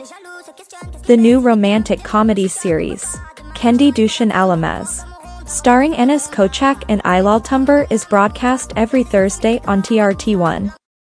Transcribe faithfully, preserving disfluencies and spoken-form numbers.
The new romantic comedy series, Kendi Düşen Ağlamaz, starring Enes Koçak and Ilal Tumber, is broadcast every Thursday on T R T one.